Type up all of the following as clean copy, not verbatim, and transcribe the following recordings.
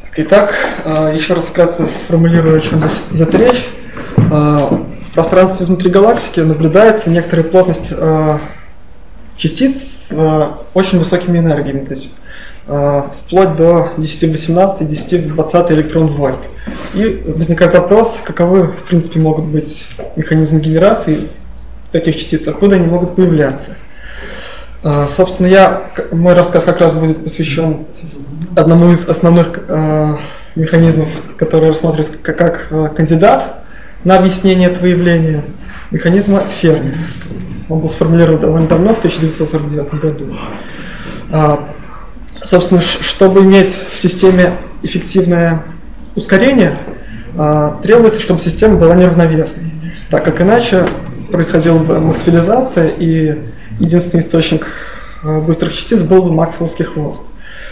Итак, еще раз вкратце сформулирую, о чем здесь идет речь. В пространстве внутри галактики наблюдается некоторая плотность частиц с очень высокими энергиями, то есть вплоть до 10 в 18, 10 в 20 электрон-вольт. И возникает вопрос, каковы, в принципе, могут быть механизмы генерации таких частиц, откуда они могут появляться. Собственно, мой рассказ как раз будет посвящен одному из основных механизмов, который рассматривается как кандидат на объяснение этого явления, механизма Ферми. Он был сформулирован довольно давно, в 1949 году. Собственно, чтобы иметь в системе эффективное ускорение, требуется, чтобы система была неравновесной, так как иначе происходила бы максвеллизация, и единственный источник быстрых частиц был бы максвелловский хвост.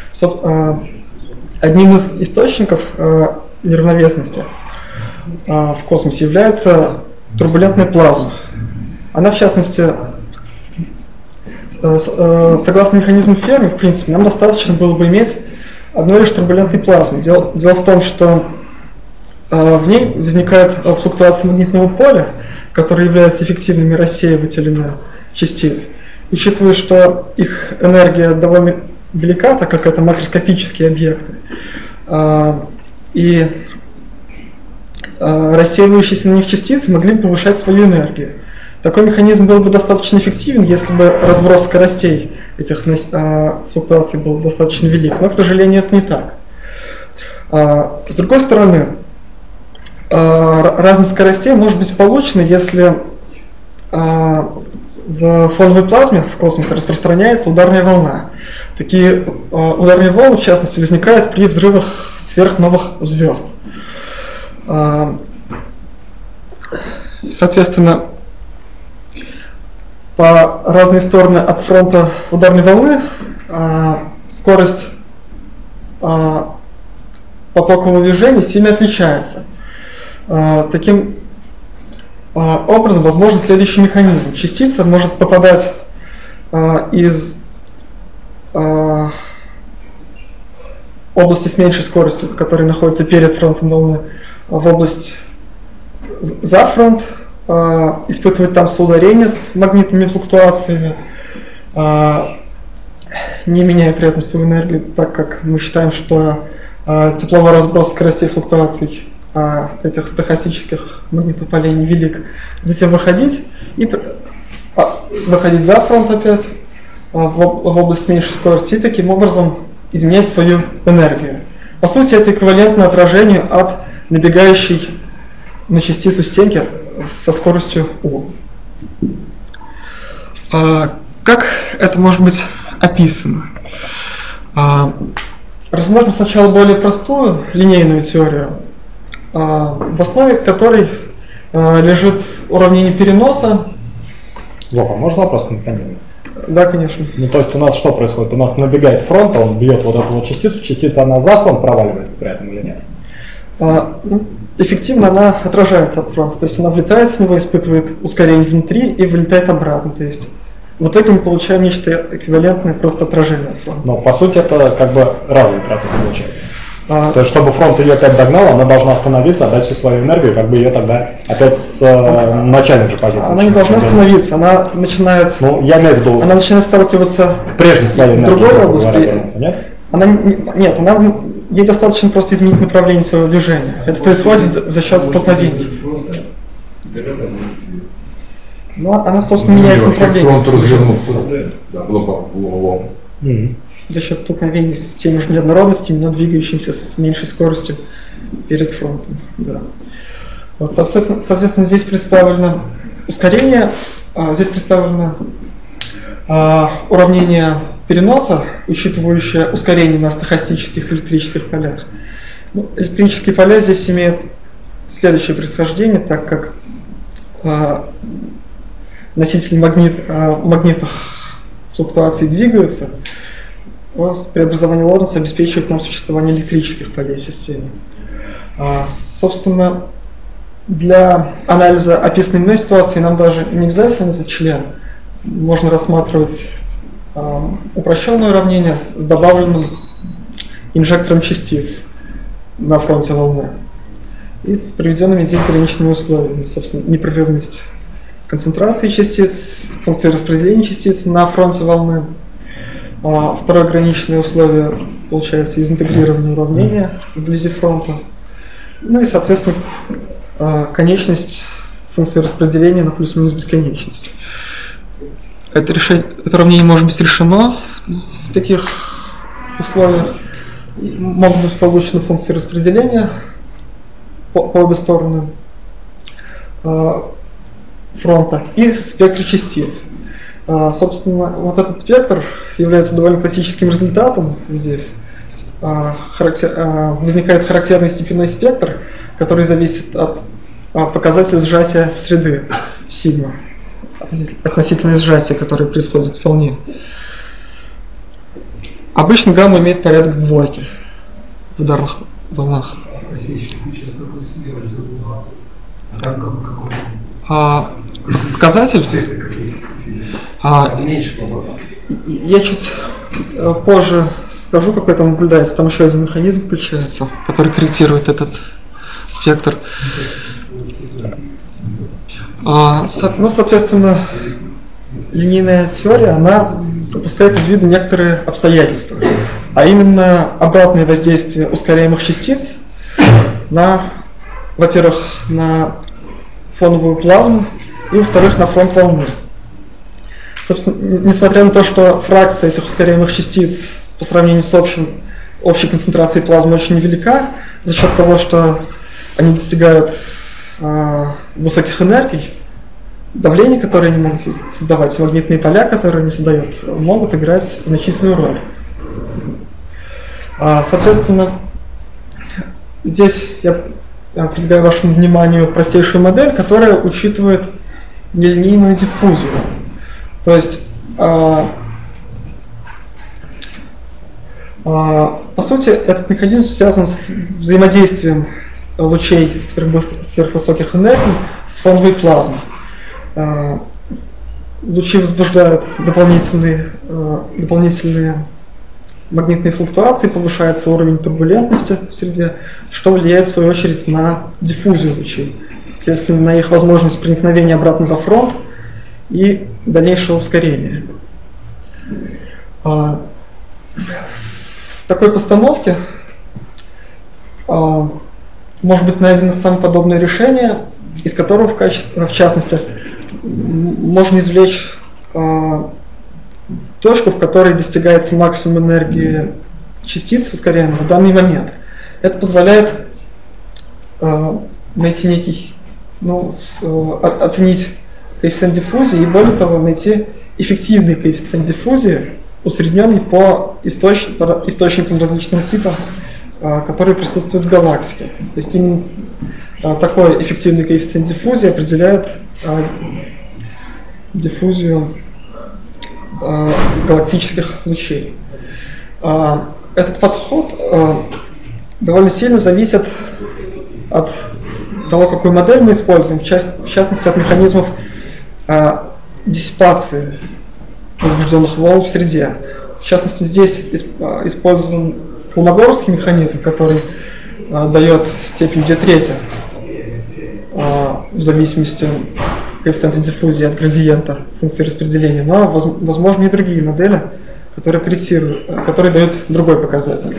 Одним из источников неравновесности в космосе является турбулентная плазма. Она, в частности, согласно механизму Ферми, в принципе, нам достаточно было бы иметь одной лишь турбулентной плазмы. Дело в том, что в ней возникает флуктуация магнитного поля, которые являются эффективными рассеивателями частиц. Учитывая, что их энергия довольно велика, так как это макроскопические объекты, и рассеивающиеся на них частицы могли бы повышать свою энергию. Такой механизм был бы достаточно эффективен, если бы разброс скоростей этих флуктуаций был достаточно велик, но, к сожалению, это не так. С другой стороны, разность скоростей может быть получена, если в фоновой плазме в космосе распространяется ударная волна. Такие ударные волны, в частности, возникают при взрывах сверхновых звезд. Соответственно, по разные стороны от фронта ударной волны скорость потокового движения сильно отличается. Таким образом, возможен следующий механизм. Частица может попадать из области с меньшей скоростью, которая находится перед фронтом волны, в область за фронт, испытывать там соударение с магнитными флуктуациями, не меняя при этом свою энергию, так как мы считаем, что тепловой разброс скоростей флуктуаций этих стохастических магнитных полей невелик. Затем выходить за фронт опять в область с меньшей скорости и таким образом изменять свою энергию. По сути, это эквивалентно отражению от набегающей на частицу стенки со скоростью U. Как это может быть описано? Рассмотрим сначала более простую линейную теорию, в основе которой лежит уравнение переноса. Вова, можно вопрос на механизм? Да, конечно. Ну, то есть у нас что происходит? У нас набегает фронт, он бьет вот эту вот частицу, частица она за фронт проваливается при этом или нет? Эффективно она отражается от фронта, то есть она влетает в него, испытывает ускорение внутри и вылетает обратно. То есть в итоге мы получаем нечто эквивалентное просто отражение от фронта. Но по сути это как бы разовый процесс получается. То есть, чтобы фронт ее опять догнал, она должна остановиться, отдать всю свою энергию, как бы ее тогда опять с начальных же позиций. Она не должна остановиться, она начинает. Ну, я имею в виду. Она начинает сталкиваться к прежней своей энергии, в другой области. Нет? Ей достаточно просто изменить направление своего движения. Это происходит за счет столкновений. Но она, собственно, меняет направление. За счет столкновений с теми же неоднородностями, но двигающимися с меньшей скоростью перед фронтом. Да. Вот, соответственно, здесь представлено ускорение, здесь представлено уравнение переноса, учитывающее ускорение на стохастических электрических полях. Ну, электрические поля здесь имеют следующее происхождение, так как носители магнитных флуктуаций двигаются, преобразование Лоренца обеспечивает нам существование электрических полей в системе. Собственно, для анализа описанной мной ситуации нам даже не обязательно этот член. Можно рассматривать упрощенное уравнение с добавленным инжектором частиц. на фронте волны и с приведенными здесь граничными условиями. Собственно, непрерывность концентрации частиц, функции распределения частиц на фронте волны. Второе граничное условие получается из интегрирования уравнения вблизи фронта. Ну и, соответственно, конечность функции распределения на плюс-минус бесконечность. Это уравнение может быть решено в таких условиях. Могут быть получены функции распределения по обе стороны фронта и спектр частиц. Собственно, вот этот спектр является довольно классическим результатом здесь. Возникает характерный степенной спектр, который зависит от показателя сжатия среды сигма, относительное сжатие, которое происходит в волне. Обычно гамма имеет порядок двойки в ударных волнах. Показатель? Я чуть позже скажу, какой там наблюдается. Там еще один механизм включается, который корректирует этот спектр. Ну, соответственно, линейная теория, она упускает из виду некоторые обстоятельства, а именно обратное воздействие ускоряемых частиц на, во-первых, на фоновую плазму и, во-вторых, на фронт волны. Собственно, несмотря на то, что фракция этих ускоряемых частиц по сравнению с общей концентрацией плазмы очень невелика, за счет того, что они достигают высоких энергий, давление, которое они могут создавать, магнитные поля, которые они создают, могут играть значительную роль. Соответственно, здесь я предлагаю вашему вниманию простейшую модель, которая учитывает нелинейную диффузию. То есть, по сути, этот механизм связан с взаимодействием лучей сверхвысоких энергий с фоновой плазмой. Лучи возбуждают дополнительные магнитные флуктуации, повышается уровень турбулентности в среде, что влияет в свою очередь на диффузию лучей, следственно, на их возможность проникновения обратно за фронт и дальнейшего ускорения. В такой постановке может быть найдено самое подобное решение, из которого в частности можно извлечь точку, в которой достигается максимум энергии частиц ускоряемых в данный момент. Это позволяет найти некий, оценить коэффициент диффузии и, более того, найти эффективный коэффициент диффузии, усредненный по источникам различного типа, которые присутствуют в галактике. То есть именно такой эффективный коэффициент диффузии определяет диффузию галактических лучей. Этот подход довольно сильно зависит от того, какую модель мы используем, в частности от механизмов диссипации возбужденных волн в среде. В частности, здесь использован Колмогоровский механизм, который дает степень d3 в зависимости от коэффициента диффузии от градиента функции распределения, но возможны и другие модели, которые корректируют, которые дают другой показатель.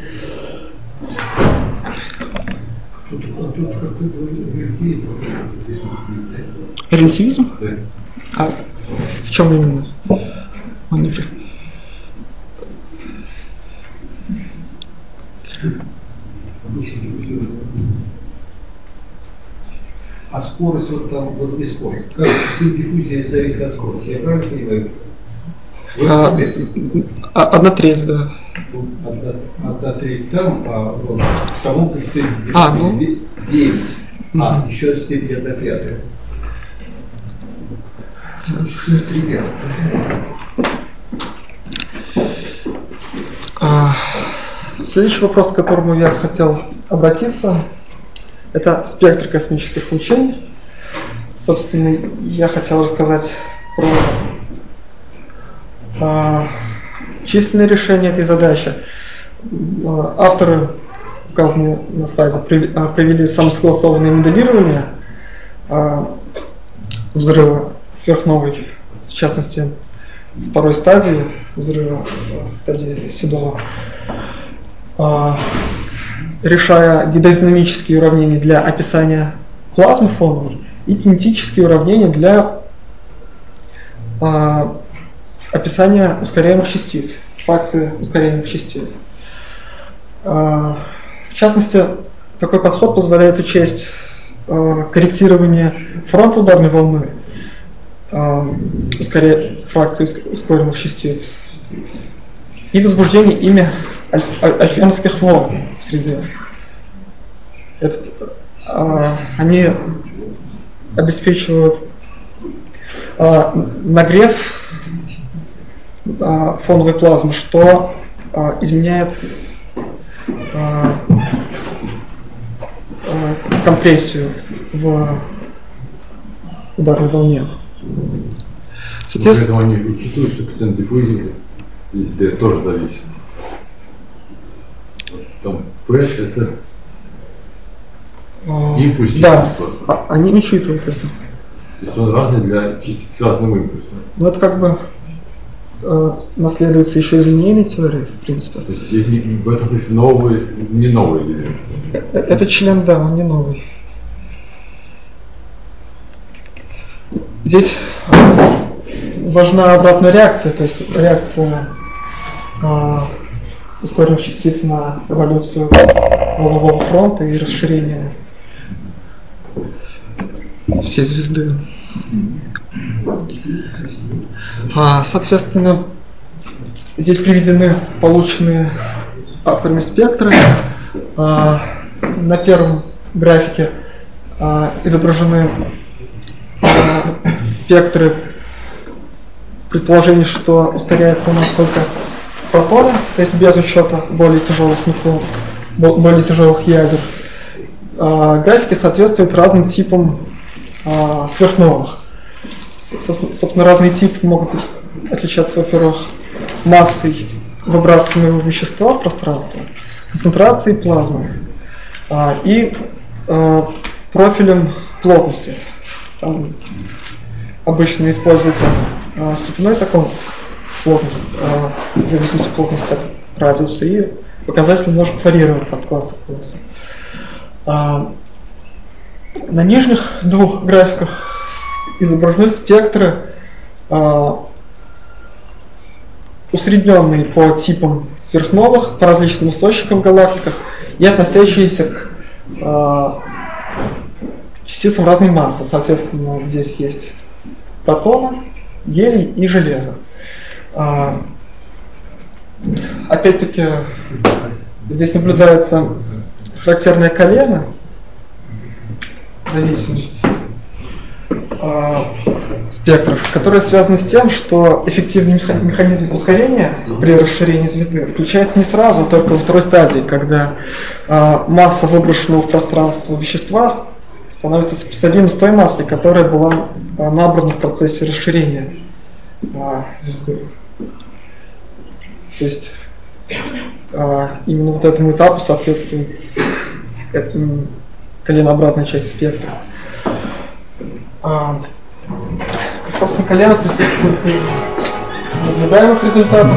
Релятивизм? А в чем именно? А скорость вот там, вот и скорость. Как диффузия зависит от скорости, я правильно понимаю? 1/3, да. 1/3 там, а вот в самом коэффициенте диффузии 9. Еще степень 1/5. Следующий вопрос, к которому я хотел обратиться, это спектр космических лучей. Собственно, я хотел рассказать про численное решение этой задачи. Авторы указанные на слайде, провели самосогласованное моделирование взрыва сверхновой, в частности, второй стадии взрыва, стадии Седова, решая гидродинамические уравнения для описания плазмы фоновой и кинетические уравнения для описания ускоряемых частиц, фракции ускоряемых частиц. В частности, такой подход позволяет учесть корректирование фронта ударной волны, фракции ускоренных частиц и возбуждение ими альфвеновских волн в среде. Они обеспечивают нагрев фоновой плазмы, что изменяет компрессию в ударной волне. Соответственно, они учитывают, что коэффициент диффузии здесь тоже зависит. Там P это импульс. Да, они учитывают это. То есть он разный для частиц с разным импульсом. Ну это как бы наследуется еще из линейной теории, в принципе. То есть в этом смысле новый, не новый элемент. Этот член, да, он не новый. Здесь важна обратная реакция, то есть реакция ускоренных частиц на эволюцию волнового фронта и расширение всей звезды. Соответственно, здесь приведены полученные авторами спектры. На первом графике изображены спектры предположений, что ускоряется у нас только протоны, то есть без учета более тяжелых ядер. Графики соответствуют разным типам сверхновых. Собственно, разные типы могут отличаться, во-первых, массой выбрасываемого вещества в пространство, концентрацией плазмы и профилем плотности. Там обычно используется степенной закон плотности, в зависимости от плотности от радиуса, и показатель может варьироваться от класса к классу. На нижних двух графиках изображены спектры, усредненные по типам сверхновых, по различным источникам в галактиках и относящиеся к частицам разной массы. Соответственно, здесь есть протоны, гелий и железо. Опять-таки, здесь наблюдается характерное колено зависимости спектров, которые связаны с тем, что эффективный механизм ускорения при расширении звезды включается не сразу, а только во второй стадии, когда масса выброшенного в пространство вещества становится сопоставима с той массой, которая была набрана в процессе расширения звезды. То есть именно вот этому этапу соответствует коленообразная часть спектра. Собственно, колено присутствует и наблюдаемых результатов.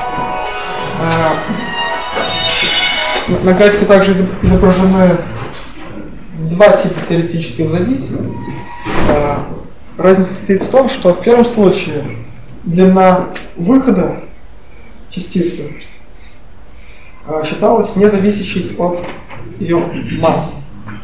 На графике также изображены два типа теоретических зависимостей. Разница состоит в том, что в первом случае длина выхода частицы считалась независящей от ее массы.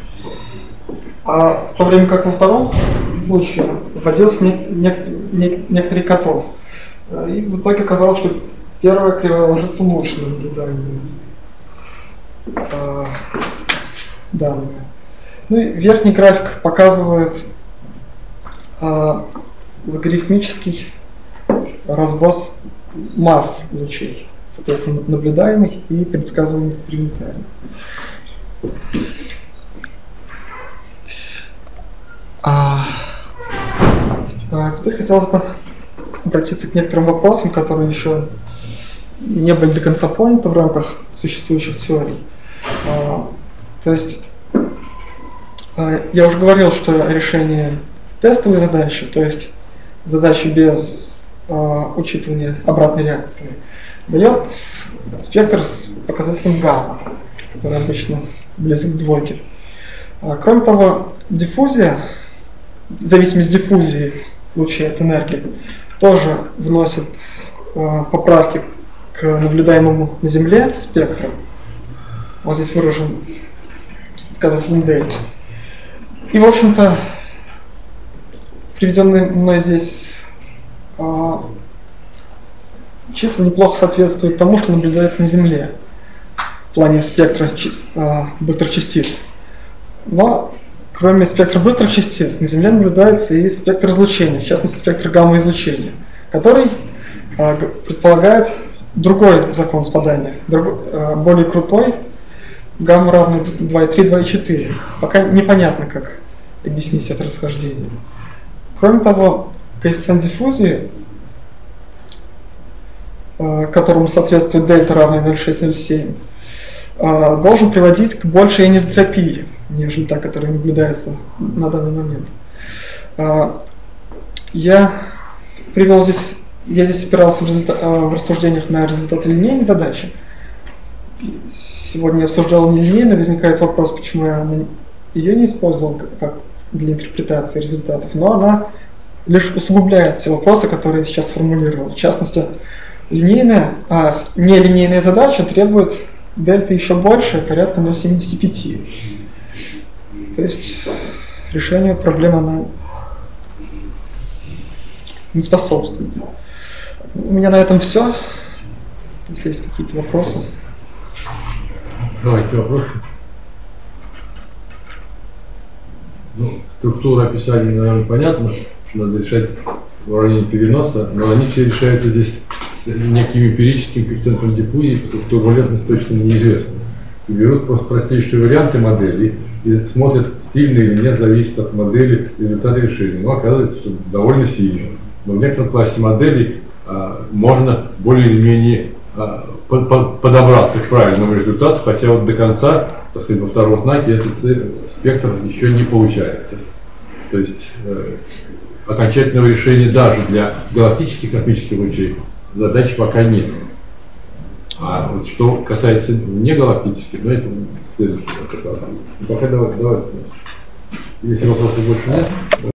В то время как во втором случае вводился некоторый котов. И в итоге оказалось, что первая кривая ложится лучше на наблюдаемые данные. Ну и верхний график показывает логарифмический разброс масс лучей, соответственно, наблюдаемых и предсказываемых экспериментально. Теперь хотелось бы обратиться к некоторым вопросам, которые еще не были до конца поняты в рамках существующих теорий. То есть я уже говорил, что решение тестовой задачи, то есть задачи без учитывания обратной реакции, дает спектр с показателем гамма, который обычно близок к двойке. Кроме того, диффузия, зависимость диффузии лучей от энергии, тоже вносит поправки к наблюдаемому на Земле спектру. Вот здесь выражен показатель дельта. И, в общем-то, приведенные мной здесь числа неплохо соответствуют тому, что наблюдается на Земле в плане спектра быстрых частиц. Но кроме спектра быстрых частиц на Земле наблюдается и спектр излучения, в частности спектр гамма-излучения, который предполагает другой закон спадания, более крутой, гамма равна 2,3, 2,4. Пока непонятно, как объяснить это расхождение. Кроме того, коэффициент диффузии, которому соответствует дельта равная 0,607, должен приводить к большей анизотропии, нежели та, которая наблюдается на данный момент. Я здесь опирался в рассуждениях на результаты линейной задачи. Сегодня я обсуждал нелинейно, возникает вопрос, почему я ее не использовал как для интерпретации результатов, но она лишь усугубляет те вопросы, которые я сейчас сформулировал. В частности, нелинейная задача требует дельты еще больше, порядка 0,75. То есть решению проблемы она не способствует. У меня на этом все. Если есть какие-то вопросы. Давайте вопрос. Структура описания, наверное, понятна, что надо решать уравнение переноса, но они все решаются здесь с неким эмпирическим коэффициентом диффузии, потому что турбулентность точно неизвестна. И берут просто простейшие варианты модели и смотрят, сильно или нет, зависит от модели результата решения. Но оказывается, что довольно сильно. Но в некотором классе моделей можно более или менее подобраться к правильному результату, хотя вот до конца, так сказать, во втором знаке этот спектр еще не получается. То есть окончательного решения даже для галактических космических лучей задачи пока нет. А вот что касается негалактических, это следующий вопрос. Пока давайте. Если вопросов больше нет.